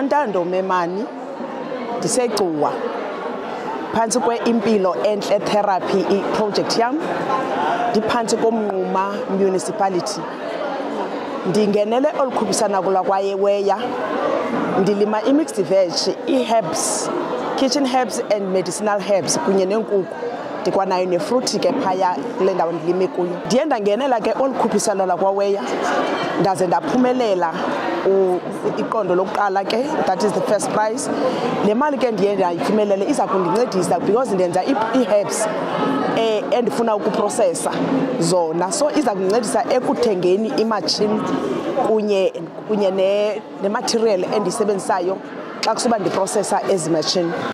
uNtando Memani ndiseGcuwa phantsi kwe-Impilo Entle Therapy i-project yam ndiphantsi koMnquma Municipality. Ndingenele olu khuphiswano lwaKwayeweya ndilima i-mixed veg, i-herbs, kitchen herbs and medicinal herbs kunye neenkukhu. Ndikwanayo nefruthi ke phaya kule ndawo ndilime kuyo. Ndiye ndangenela ke olu khuphiswano lwaKwaweya ndaze ndaphumelela iqondo lokuqala ke, that is the first prize. Le mali ke ndiye ndayiphumelele iza kundincedisa because ndenza i-herbs endifuna ukuprocessa zona, so iza kundincedisa ekuthengeni imatshini kunye ne-material endiyisebenzisayo xa kusuba ndiprocessa ezi matshini.